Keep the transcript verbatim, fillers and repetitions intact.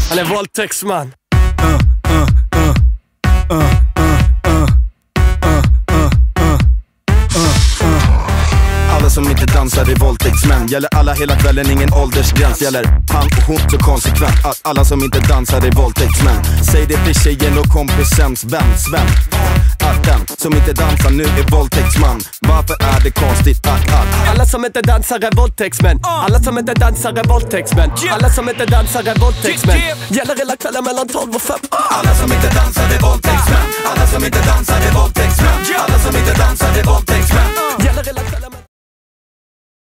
Han är våldtäktsman. Alla som inte dansar är våldtäktsmän. Gäller alla hela kvällen, ingen åldersgräns. Gäller han och hon så konsekvent att alla som inte dansar är våldtäktsmän. Säg det till tjejen och kompisens vän, Sven, att den som inte dansar nu är våldtäktsman. Varför är det konstigt att, att alla som inte dansar är våldtäktsmän. Alla som inte dansar är våldtäktsmän. Alla som inte dansar är våldtäktsmän. Gäller hela kvällen mellan tolv och fem. Alla som inte dansar är våldtäktsmän. Alla som inte dansar är våldtäktsmän. Alla som inte dansar är våldtäktsmän. Gäller hela kvällen.